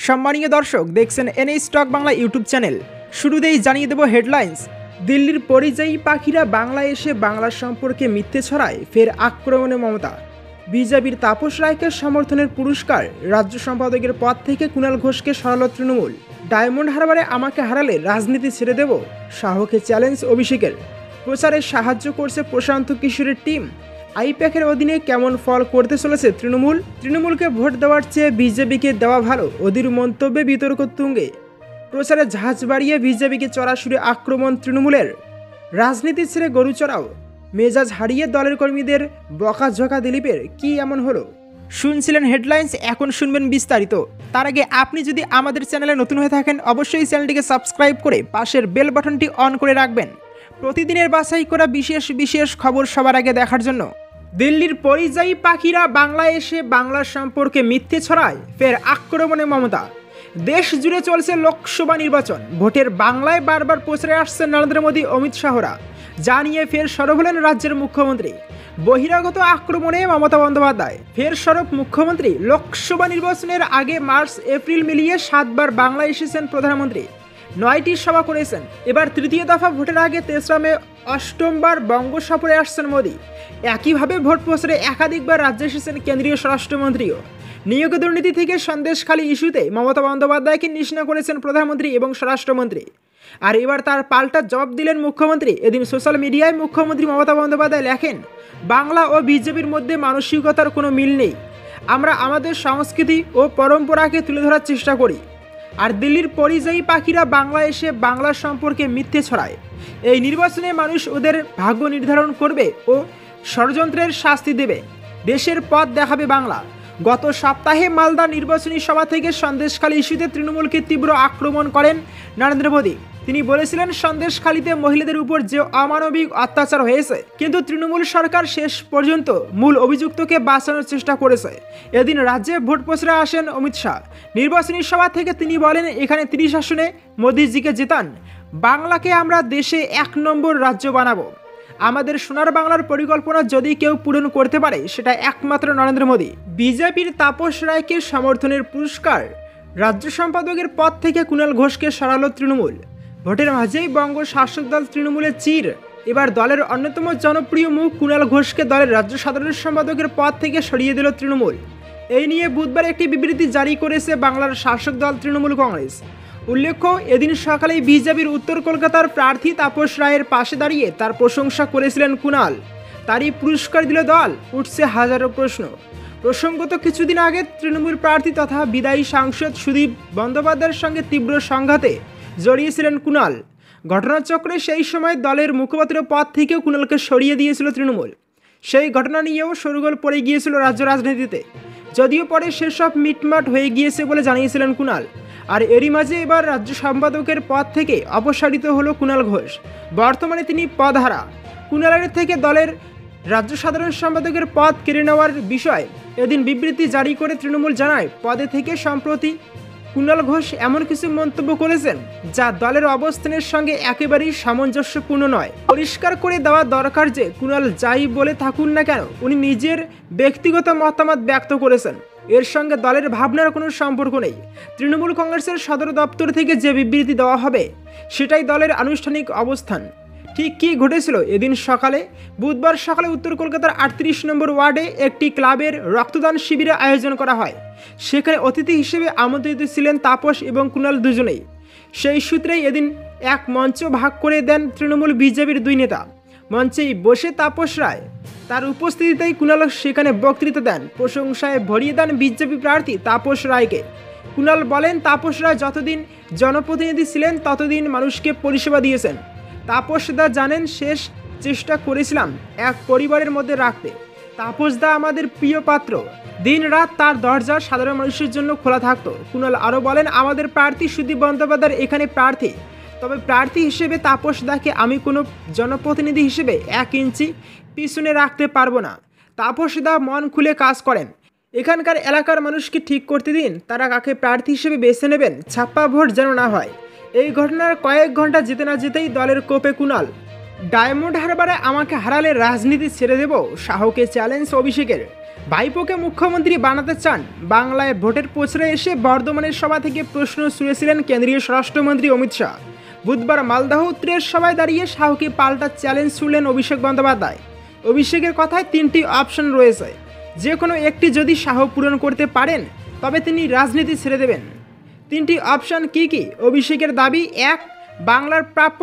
সম্মানীয় দর্শক, দেখছেন NA stock Bangla YouTube channel. শুরুতেই জানিয়ে দেব হেডলাইন্স। দিল্লির পরিযায়ী পাখিরা বাংলায় এসে বাংলা সম্পর্কে মিথ্যে ছড়ায়, ফের আক্রমণে মমতা। বিজেপির তাপস রায়কে সমর্থনের পুরস্কার, রাজ্য সম্পাদকের পদ থেকে কুণাল ঘোষকে সরালো তৃণমূল। ডায়মন্ড হারবারে আমাকে হারালে রাজনীতি ছেড়ে দেব, শাহকে চ্যালেঞ্জ অভিষেকের। প্রচারে সাহায্য করছে প্রশান্ত কিশোরের টিম। আইপ্যাকের অধীনে কেমন ফল করতে চলেছে তৃণমূলকে ভোট দেওয়ার চেয়ে বিজেপিকে দেওয়া ভালো, অধীর মন্তব্যে বিতর্ক তুঙ্গে। প্রচারে ঝাঁজ বাড়িয়ে বিজেপিকে চড়াশুড়ি আক্রমণ তৃণমূলের। রাজনীতি ছেড়ে গরু চড়াও, মেজাজ হারিয়ে দলের কর্মীদের বকাঝকা দিলীপের। কি এমন হলো? শুনছিলেন হেডলাইন্স, এখন শুনবেন বিস্তারিত। তার আগে আপনি যদি আমাদের চ্যানেলে নতুন হয়ে থাকেন, অবশ্যই চ্যানেলটিকে সাবস্ক্রাইব করে পাশের বেল বাটনটি অন করে রাখবেন প্রতিদিনের বাছাই করা বিশেষ খবর সবার আগে দেখার জন্য। দিল্লির পরিযায়ী পাখিরা বাংলায় এসে বাংলা সম্পর্কে মিথ্যে ছড়ায়, ফের আক্রমণে মমতা। দেশ জুড়ে চলছে লোকসভা নির্বাচন, ভোটের বাংলায় বারবার প্রচারে আসছে নরেন্দ্র মোদী, অমিত শাহরা। যা নিয়ে ফের সরব হলেন রাজ্যের মুখ্যমন্ত্রী। বহিরাগত আক্রমণে মমতা বন্দ্যোপাধ্যায় ফের সরব মুখ্যমন্ত্রী। লোকসভা নির্বাচনের আগে মার্চ এপ্রিল মিলিয়ে 7 বার বাংলায় এসেছেন প্রধানমন্ত্রী, 9টি সভা করেছেন। এবার তৃতীয় দফা ভোটের আগে 3রা মে 8বার বঙ্গ সফরে আসছেন মোদী। একইভাবে ভোট প্রচারে একাধিকবার রাজ্যে এসেছেন কেন্দ্রীয় স্বরাষ্ট্রমন্ত্রীও। নিয়োগ দুর্নীতি থেকে সন্দেশখালী ইস্যুতে মমতা বন্দ্যোপাধ্যায়কে নিশানা করেছেন প্রধানমন্ত্রী এবং স্বরাষ্ট্রমন্ত্রী। আর এবার তার পাল্টা জবাব দিলেন মুখ্যমন্ত্রী। এদিন সোশ্যাল মিডিয়ায় মুখ্যমন্ত্রী মমতা বন্দ্যোপাধ্যায় লেখেন, বাংলা ও বিজেপির মধ্যে মানসিকতার কোনো মিল নেই। আমরা আমাদের সংস্কৃতি ও পরম্পরাকে তুলে ধরার চেষ্টা করি। আর দিল্লির পরিযায়ী পাখিরা বাংলায় এসে বাংলা সম্পর্কে মিথ্যে ছড়ায়। এই নির্বাচনে মানুষ ওদের ভাগ্য নির্ধারণ করবে ও ষড়যন্ত্রের শাস্তি দেবে। দেশের পথ দেখাবে বাংলা। গত সপ্তাহে মালদা নির্বাচনী সভা থেকে সন্দেশখালী ইস্যুতে তৃণমূলকে তীব্র আক্রমণ করেন নরেন্দ্র মোদী। তিনি বলেছিলেন, সন্দেশখালীতে মহিলাদের উপর যে অমানবিক অত্যাচার হয়েছে, কিন্তু তৃণমূল সরকার শেষ পর্যন্ত মূল অভিযুক্তকে বাঁচানোর চেষ্টা করেছে। এদিন রাজ্যে ভোট প্রচারে আসেন অমিত শাহ। নির্বাচনী সভা থেকে তিনি বলেন, এখানে 30 আসনে মোদীজিকে জেতান, বাংলাকে আমরা দেশে 1 নম্বর রাজ্য বানাবো। আমাদের সোনার বাংলার পরিকল্পনা যদি কেউ পূরণ করতে পারে, সেটা একমাত্র নরেন্দ্র মোদী। বিজেপির তাপস রায়কে সমর্থনের পুরস্কার, রাজ্য সম্পাদকের পদ থেকে কুণাল ঘোষকে সরালো তৃণমূল। ভোটের মাঝেই বঙ্গ শাসক দল তৃণমূলের চির। এবার দলের অন্যতম জনপ্রিয় মুখ কুণাল ঘোষকে দলের রাজ্য সাধারণ সম্পাদকের পদ থেকে সরিয়ে দিল তৃণমূল। এই নিয়ে বুধবার একটি বিবৃতি জারি করেছে বাংলার শাসক দল তৃণমূল কংগ্রেস। উল্লেখ্য, এদিন সকালেই বিজেপির উত্তর কলকাতার প্রার্থী তাপস রায়ের পাশে দাঁড়িয়ে তার প্রশংসা করেছিলেন কুণাল। তারই পুরস্কার দিল দল। উঠছে হাজারো প্রশ্ন। প্রসঙ্গত, কিছুদিন আগে তৃণমূল প্রার্থী তথা বিদায়ী সাংসদ সুদীপ বন্দ্যোপাধ্যায়ের সঙ্গে তীব্র সংঘাতে জড়িয়েছিলেন কুণাল। ঘটনাচক্রে সেই সময় দলের মুখপাত্র পদ থেকেও কুণালকে সরিয়ে দিয়েছিল তৃণমূল। সেই ঘটনা নিয়েও শোরগোল পড়ে গিয়েছিল রাজ্য রাজনীতিতে, যদিও পরে সেসব মিটমাট হয়ে গিয়েছে বলে জানিয়েছিলেন কুণাল। আর এরই মাঝে এবার রাজ্য সম্পাদকের পদ থেকে অপসারিত হলো কুণাল ঘোষ। বর্তমানে তিনি পদহারা। কুণালের থেকে দলের রাজ্য সাধারণ সম্পাদকের পদ কেড়ে নেওয়ার বিষয়ে এদিন বিবৃতি জারি করে তৃণমূল জানায়, পদে থেকে সম্প্রতি কুণাল ঘোষ এমন কিছু মন্তব্য করেছেন যা দলের অবস্থানের সঙ্গে একেবারেই সামঞ্জস্যপূর্ণ নয়। পরিষ্কার করে দেওয়া দরকার যে কুণাল যাই বলে থাকুন না কেন, উনি নিজের ব্যক্তিগত মতামত ব্যক্ত করেছেন। এর সঙ্গে দলের ভাবনার কোনো সম্পর্ক নেই। তৃণমূল কংগ্রেসের সদর দপ্তর থেকে যে বিবৃতি দেওয়া হবে, সেটাই দলের আনুষ্ঠানিক অবস্থান। ঠিক কী ঘটেছিল এদিন সকালে? বুধবার সকালে উত্তর কলকাতার 38 নম্বর ওয়ার্ডে একটি ক্লাবের রক্তদান শিবিরের আয়োজন করা হয়। সেখানে অতিথি হিসেবে আমন্ত্রিত ছিলেন তাপস এবং কুণাল দুজনেই। সেই সূত্রেই এদিন এক মঞ্চ ভাগ করে দেন তৃণমূল বিজেপির 2 নেতা। মঞ্চেই বসে তাপস রায়, তার উপস্থিতিতেই কুণাল সেখানে বক্তৃতা দেন। প্রশংসায় ভরিয়ে দেন বিজেপি প্রার্থী তাপস রায়কে। কুণাল বলেন, তাপস রায় যতদিন জনপ্রতিনিধি ছিলেন ততদিন মানুষকে পরিষেবা দিয়েছেন। তাপসদা জানেন, শেষ চেষ্টা করেছিলাম এক পরিবারের মধ্যে রাখতে। তাপসদা আমাদের প্রিয় পাত্র, দিন রাত তার দরজা সাধারণ মানুষের জন্য খোলা থাকতো। কুণাল আরও বলেন, আমাদের প্রার্থী সুদীপ বন্দ্যোপাধ্যায় এখানে প্রার্থী, তবে প্রার্থী হিসেবে তাপসদাকে আমি কোনো জনপ্রতিনিধি হিসেবে 1 ইঞ্চি পিছনে রাখতে পারবো না। তাপসদা মন খুলে কাজ করেন। এখানকার এলাকার মানুষকে ঠিক করতে দিন, তারা কাকে প্রার্থী হিসেবে বেছে নেবেন, ছাপ্পা ভোট যেন না হয়। এই ঘটনার কয়েক ঘন্টা যেতে না যেতেই দলের কোপে কুণাল। ডায়মন্ড হারবারে আমাকে হারালে রাজনীতি ছেড়ে দেব, শাহকে চ্যালেঞ্জ অভিষেকের। ভাইপোকে মুখ্যমন্ত্রী বানাতে চান, বাংলায় ভোটের প্রচারে এসে বর্ধমানের সভা থেকে প্রশ্ন ছুড়েছিলেন কেন্দ্রীয় স্বরাষ্ট্রমন্ত্রী অমিত শাহ। বুধবার মালদহ উত্তরের সভায় দাঁড়িয়ে শাহকে পাল্টা চ্যালেঞ্জ ছুড়লেন অভিষেক বন্দ্যোপাধ্যায়। অভিষেকের কথায় 3টি অপশন রয়েছে, যে কোনো একটি যদি শাহ পূরণ করতে পারেন তবে তিনি রাজনীতি ছেড়ে দেবেন। 3টি অপশন কি কি? অভিষেকের দাবি, 1. বাংলার প্রাপ্য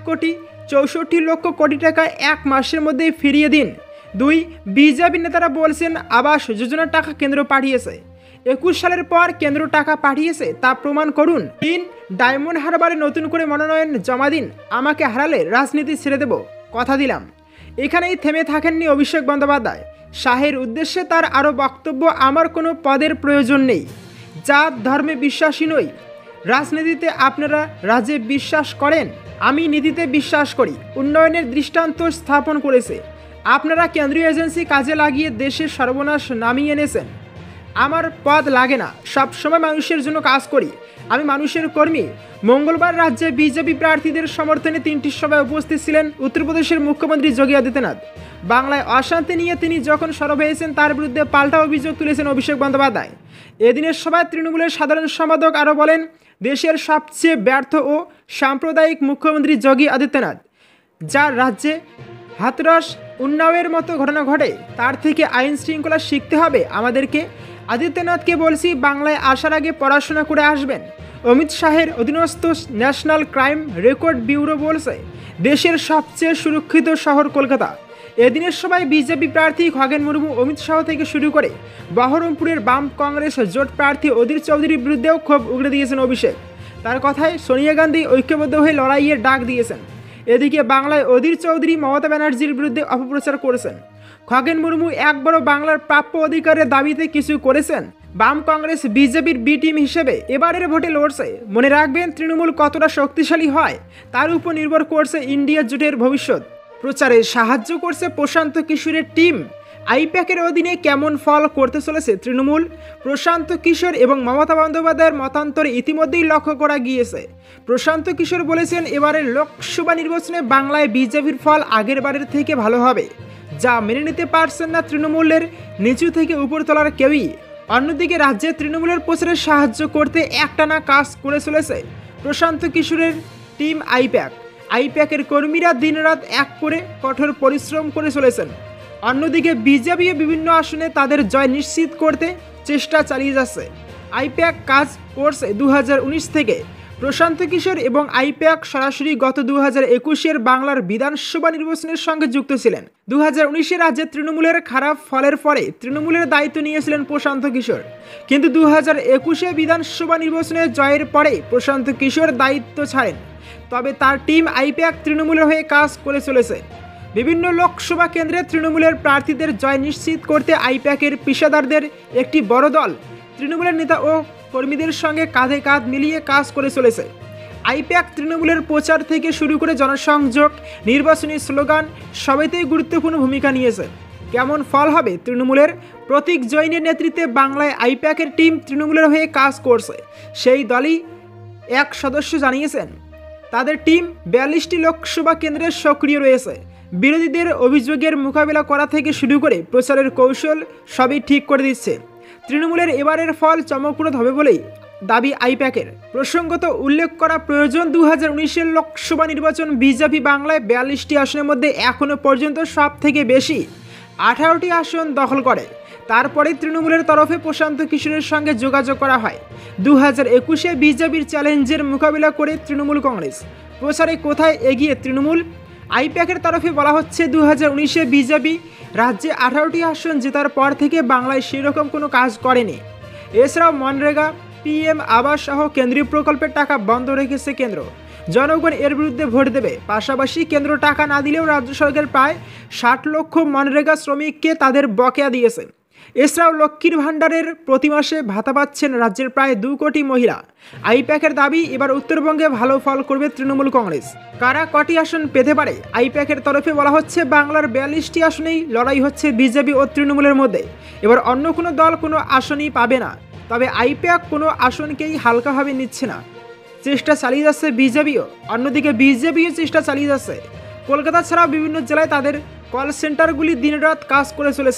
1,64,00,00,000 টাকা 1 মাসের মধ্যেই ফিরিয়ে দিন। 2. বিজেপি নেতারা বলছেন আবাস যোজনার টাকা কেন্দ্র পাঠিয়েছে, 21 সালের পর কেন্দ্র টাকা পাঠিয়েছে তা প্রমাণ করুন। 3. ডায়মন্ড হারবারে নতুন করে মনোনয়ন জমা দিন, আমাকে হারালে রাজনীতি ছেড়ে দেব, কথা দিলাম। এখানেই থেমে থাকেননি অভিষেক বন্দ্যোপাধ্যায়। শাহের উদ্দেশ্যে তার আরও বক্তব্য, আমার কোনো পদের প্রয়োজন নেই, জাত ধর্মে বিশ্বাসী নই, রাজনীতিতে আপনারা রাজ্যে বিশ্বাস করেন, আমি নীতিতে বিশ্বাস করি। উন্নয়নের দৃষ্টান্ত স্থাপন করেছে, আপনারা কেন্দ্রীয় এজেন্সি কাজে লাগিয়ে দেশের সর্বনাশ নামিয়ে এনেছেন। আমার পদ লাগে না, সব সময় মানুষের জন্য কাজ করি, আমি মানুষের কর্মী। মঙ্গলবার রাজ্যে বিজেপি প্রার্থীদের সমর্থনে 3টি সভায় উপস্থিত ছিলেন উত্তরপ্রদেশের মুখ্যমন্ত্রী যোগী আদিত্যনাথ। বাংলায় অশান্তি নিয়ে তিনি যখন সরব হয়েছেন তার বিরুদ্ধে পাল্টা অভিযোগ তুলেছেন অভিষেক বন্দ্যোপাধ্যায়। এদিনের সভায় তৃণমূলের সাধারণ সম্পাদক আরও বলেন, দেশের সবচেয়ে ব্যর্থ ও সাম্প্রদায়িক মুখ্যমন্ত্রী যোগী আদিত্যনাথ, যার রাজ্যে হাতরস উন্নাওয়ের মতো ঘটনা ঘটে, তার থেকে আইন শৃঙ্খলা শিখতে হবে আমাদেরকে। আদিত্যনাথকে বলছি, বাংলায় আসার আগে পড়াশোনা করে আসবেন। অমিত শাহের অধীনস্থ ন্যাশনাল ক্রাইম রেকর্ড ব্যুরো বলছে দেশের সবচেয়ে সুরক্ষিত শহর কলকাতা। এদিনের সভায় বিজেপি প্রার্থী খগেন মুর্মু, অমিত শাহ থেকে শুরু করে বহরমপুরের বাম কংগ্রেস জোট প্রার্থী অধীর চৌধুরীর বিরুদ্ধেও ক্ষোভ উগড়ে দিয়েছেন অভিষেক। তার কথায় সোনিয়া গান্ধী ঐক্যবদ্ধ হয়ে লড়াইয়ের ডাক দিয়েছেন। এদিকে বাংলায় অধীর চৌধুরী মমতা ব্যানার্জির বিরুদ্ধে অপপ্রচার করেছেন। খগেন মুর্মু একবারও বাংলার প্রাপ্য অধিকারের দাবিতে কিছু করেছেন? বাম কংগ্রেস বিজেপির বি টিম হিসেবে এবারের ভোটে লড়ছে। মনে রাখবেন, তৃণমূল কতটা শক্তিশালী হয় তার উপর নির্ভর করছে ইন্ডিয়া জোটের ভবিষ্যৎ। প্রচারে সাহায্য করছে প্রশান্ত কিশোরের টিম। আইপ্যাকের অধীনে কেমন ফল করতে চলেছে তৃণমূল? প্রশান্ত কিশোর এবং মমতা বন্দ্যোপাধ্যায়ের মতান্তরে ইতিমধ্যেই লক্ষ্য করা গিয়েছে। প্রশান্ত কিশোর বলেছেন, এবারের লোকসভা নির্বাচনে বাংলায় বিজেপির ফল আগের বারের থেকে ভালো হবে, যা মেনে নিতে পারছেন না তৃণমূলের নিচু থেকে উপর তলার কেউই। অন্যদিকে রাজ্যে তৃণমূলের প্রচারে সাহায্য করতে একটানা কাজ করে চলেছে প্রশান্ত কিশোরের টিম আইপ্যাকের কর্মীরা দিনরাত এক করে কঠোর পরিশ্রম করে চলেছেন। অন্যদিকে বিজেপি বিভিন্ন আসনে তাদের জয় নিশ্চিত করতে চেষ্টা চালিয়ে যাচ্ছে। আইপ্যাক কাজ করছে 2019 থেকে। প্রশান্ত কিশোর এবং আইপ্যাক সরাসরি গত 2021-এর বাংলার বিধানসভা নির্বাচনের সঙ্গে যুক্ত ছিলেন। 2019-এ রাজ্যে তৃণমূলের খারাপ ফলের পরে তৃণমূলের দায়িত্ব নিয়েছিলেন প্রশান্ত কিশোর, কিন্তু 2021-এ বিধানসভা নির্বাচনে জয়ের পরে প্রশান্ত কিশোর দায়িত্ব ছাড়েন। তবে তার টিম আইপ্যাক তৃণমূলের হয়ে কাজ করে চলেছে। বিভিন্ন লোকসভা কেন্দ্রে তৃণমূলের প্রার্থীদের জয় নিশ্চিত করতে আইপ্যাকের পেশাদারদের একটি বড় দল তৃণমূলের নেতা ও কর্মীদের সঙ্গে কাঁধে কাঁধ মিলিয়ে কাজ করে চলেছে। আইপ্যাক তৃণমূলের প্রচার থেকে শুরু করে জনসংযোগ, নির্বাচনী স্লোগান সবেতেই গুরুত্বপূর্ণ ভূমিকা নিয়েছে। কেমন ফল হবে তৃণমূলের? প্রতীক জৈনের নেতৃত্বে বাংলায় আইপ্যাকের টিম তৃণমূলের হয়ে কাজ করছে। সেই দলই এক সদস্য জানিয়েছেন, তাদের টিম 42টি লোকসভা কেন্দ্রে সক্রিয় রয়েছে। বিরোধীদের অভিযোগের মোকাবিলা করা থেকে শুরু করে প্রচারের কৌশল সবই ঠিক করে দিচ্ছে। তৃণমূলের এবারের ফল চমকপ্রদ হবে বলেই দাবি আইপ্যাকের। প্রসঙ্গত উল্লেখ করা প্রয়োজন, 2019-এর লোকসভা নির্বাচন বিজেপি বাংলায় 42টি আসনের মধ্যে এখনও পর্যন্ত সব থেকে বেশি 18টি আসন দখল করে। তারপরে তৃণমূলের তরফে প্রশান্ত কিশোরের সঙ্গে যোগাযোগ করা হয়। 2021-এ বিজেপির চ্যালেঞ্জের মোকাবিলা করে তৃণমূল কংগ্রেস। প্রচারে কোথায় এগিয়ে তৃণমূল? আইপ্যাকের তরফে বলা হচ্ছে, 2019-এ বিজেপি রাজ্যে 18টি আসন জেতার পর থেকে বাংলায় সেরকম কোনো কাজ করেনি। এছাড়াও মনরেগা, পিএম আবাস সহ কেন্দ্রীয় প্রকল্পের টাকা বন্ধ রেখেছে কেন্দ্র। জনগণ এর বিরুদ্ধে ভোট দেবে। পাশাপাশি কেন্দ্র টাকা না দিলেও রাজ্য সরকার প্রায় 60 লক্ষ মনরেগা শ্রমিককে তাদের বকেয়া দিয়েছে। এছাড়াও লক্ষ্মীর ভাণ্ডারের প্রতি মাসে ভাতা পাচ্ছেন রাজ্যের প্রায় 2 কোটি মহিলা। আইপ্যাকের দাবি, এবার উত্তরবঙ্গে ভালো ফল করবে তৃণমূল কংগ্রেস। কারা কটি আসন পেতে পারে? আইপ্যাকের তরফে বলা হচ্ছে, বাংলার 42টি আসনেই লড়াই হচ্ছে বিজেপি ও তৃণমূলের মধ্যে। এবার অন্য কোনো দল কোনো আসনই পাবে না। তবে আইপ্যাক কোনো আসনকেই হালকাভাবে নিচ্ছে না, চেষ্টা চালিয়ে যাচ্ছে বিজেপিও। অন্যদিকে বিজেপিও চেষ্টা চালিয়ে যাচ্ছে। কলকাতা ছাড়াও বিভিন্ন জেলায় তাদের কল সেন্টারগুলি দিনরাত কাজ করে চলেছে।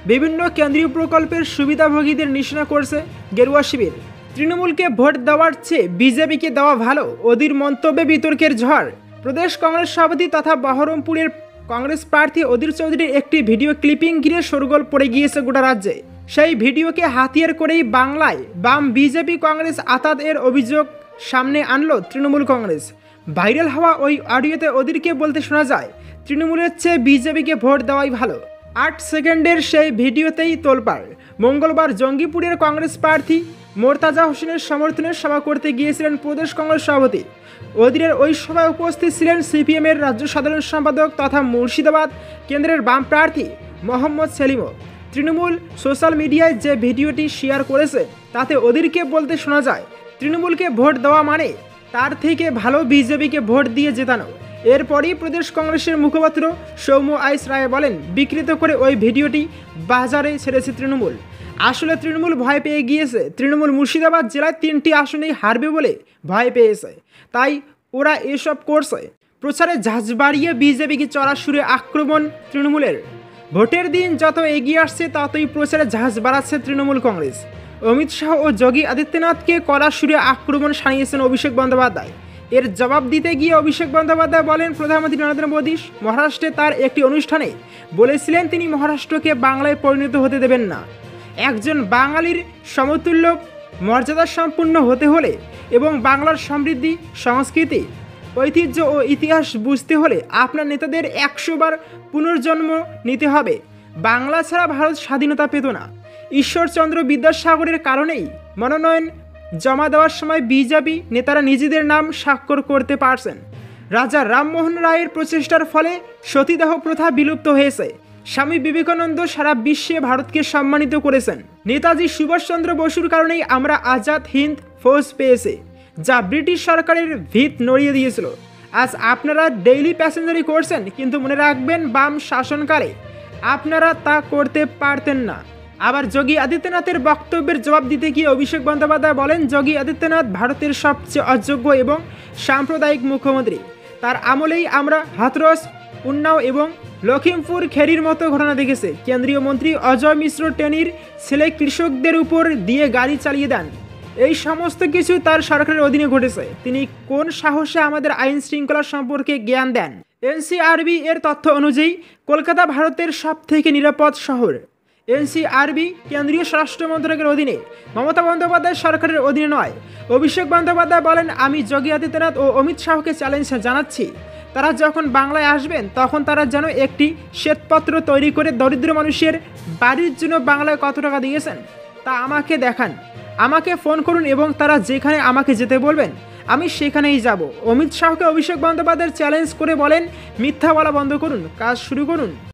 বিভিন্ন কেন্দ্রীয় প্রকল্পের সুবিধাভোগীদের নিশানা করছে গেরুয়া শিবির। তৃণমূলকে ভোট দেওয়ার চেয়ে বিজেপিকে দেওয়া ভালো, অধীর মন্তব্যে বিতর্কের ঝড়। প্রদেশ কংগ্রেস সভাপতি তথা বহরমপুরের কংগ্রেস প্রার্থী অধীর চৌধুরীর একটি ভিডিও ক্লিপিং ঘিরে শোরগোল পড়ে গিয়েছে গোটা রাজ্যে। সেই ভিডিওকে হাতিয়ার করেই বাংলায় বাম বিজেপি কংগ্রেস আতাত এর অভিযোগ সামনে আনলো তৃণমূল কংগ্রেস। ভাইরাল হওয়া ওই অডিওতে অধীরকে বলতে শোনা যায়, তৃণমূলের চেয়ে বিজেপিকে ভোট দেওয়াই ভালো। 8 সেকেন্ডের সেই ভিডিওতেই তোলপাড়। মঙ্গলবার জঙ্গিপুরের কংগ্রেস প্রার্থী মোর্তাজা হোসেনের সমর্থনে সভা করতে গিয়েছিলেন প্রদেশ কংগ্রেস সভাপতি। অধীরের ওই সভায় উপস্থিত ছিলেন সিপিএমের রাজ্য সাধারণ সম্পাদক তথা মুর্শিদাবাদ কেন্দ্রের বাম প্রার্থী মোহাম্মদ সেলিমও। তৃণমূল সোশ্যাল মিডিয়ায় যে ভিডিওটি শেয়ার করেছে তাতে অধীরকে বলতে শোনা যায়, তৃণমূলকে ভোট দেওয়া মানে তার থেকে ভালো বিজেপিকে ভোট দিয়ে জেতানো। এরপরই প্রদেশ কংগ্রেসের মুখপাত্র সৌম্য আইস রায় বলেন, বিকৃত করে ওই ভিডিওটি বাজারে ছেড়েছে তৃণমূল। আসলে তৃণমূল ভয় পেয়ে গিয়েছে। তৃণমূল মুর্শিদাবাদ জেলায় 3টি আসনেই হারবে বলে ভয় পেয়েছে, তাই ওরা এসব করছে। প্রচারে ঝাঁজ বাড়িয়ে বিজেপিকে চড়া সুরে আক্রমণ তৃণমূলের। ভোটের দিন যত এগিয়ে আসছে ততই প্রচারে ঝাঁজ বাড়াচ্ছে তৃণমূল কংগ্রেস। অমিত শাহ ও যোগী আদিত্যনাথকে কড়া সুরে আক্রমণ শানিয়েছেন অভিষেক বন্দ্যোপাধ্যায়। এর জবাব দিতে গিয়ে অভিষেক বন্দ্যোপাধ্যায় বলেন, প্রধানমন্ত্রী নরেন্দ্র মোদী মহারাষ্ট্রে তার একটি অনুষ্ঠানে বলেছিলেন তিনি মহারাষ্ট্রকে বাংলায় পরিণত হতে দেবেন না। একজন বাঙালির সমতুল্য মর্যাদা সম্পন্ন হতে হলে এবং বাংলার সমৃদ্ধি, সংস্কৃতি, ঐতিহ্য ও ইতিহাস বুঝতে হলে আপনার নেতাদের 100 বার পুনর্জন্ম নিতে হবে। বাংলা ছাড়া ভারত স্বাধীনতা পেত না। ঈশ্বরচন্দ্র বিদ্যাসাগরের কারণেই মনোনয়ন জমা দেওয়ার সময় বিজেপি নেতারা নিজেদের নাম স্বাক্ষর করতে পারছেন। রাজা রামমোহন রায়ের প্রচেষ্টার ফলে সতীদাহ প্রথা বিলুপ্ত হয়েছে। স্বামী বিবেকানন্দ সারা বিশ্বে ভারতকে সম্মানিত করেছেন। নেতাজি সুভাষচন্দ্র বসুর কারণেই আমরা আজাদ হিন্দ ফৌজ পেয়েছি, যা ব্রিটিশ সরকারের ভিত নড়িয়ে দিয়েছিল। আজ আপনারা ডেইলি প্যাসেঞ্জারি করছেন, কিন্তু মনে রাখবেন বাম শাসনকালে আপনারা তা করতে পারতেন না। আবার যোগী আদিত্যনাথের বক্তব্যের জবাব দিতে গিয়ে অভিষেক বন্দ্যোপাধ্যায় বলেন, যোগী আদিত্যনাথ ভারতের সবচেয়ে অযোগ্য এবং সাম্প্রদায়িক মুখ্যমন্ত্রী। তার আমলেই আমরা হাথরস, উন্নাও এবং লখিমপুর খেরির মতো ঘটনা দেখেছে। কেন্দ্রীয় মন্ত্রী অজয় মিশ্র টেনির ছেলে কৃষকদের উপর দিয়ে গাড়ি চালিয়ে দেন। এই সমস্ত কিছু তার সরকারের অধীনে ঘটেছে। তিনি কোন সাহসে আমাদের আইন শৃঙ্খলা সম্পর্কে জ্ঞান দেন? এনসিআরবি এর তথ্য অনুযায়ী কলকাতা ভারতের সবথেকে নিরাপদ শহর। এনসিআরবি কেন্দ্রীয় স্বরাষ্ট্র মন্ত্রকের অধীনে, মমতা বন্দ্যোপাধ্যায় সরকারের অধীনে নয়। অভিষেক বন্দ্যোপাধ্যায় বলেন, আমি যোগী আদিত্যনাথ ও অমিত শাহকে চ্যালেঞ্জ জানাচ্ছি, তারা যখন বাংলায় আসবেন তখন তারা যেন একটি শ্বেতপত্র তৈরি করে দরিদ্র মানুষের বাড়ির জন্য বাংলায় কত টাকা দিয়েছেন তা আমাকে দেখান। আমাকে ফোন করুন এবং তারা যেখানে আমাকে যেতে বলবেন আমি সেখানেই যাব। অমিত শাহকে অভিষেক বন্দ্যোপাধ্যায় চ্যালেঞ্জ করে বলেন, মিথ্যা বলা বন্ধ করুন, কাজ শুরু করুন।